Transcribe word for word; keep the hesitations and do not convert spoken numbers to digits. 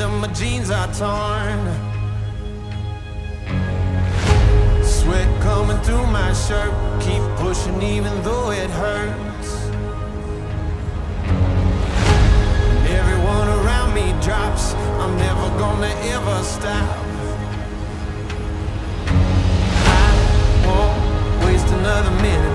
till my jeans are torn. Sweat coming through my shirt, keep pushing even though it hurts. And everyone around me drops, I'm never gonna ever stop. I won't waste another minute.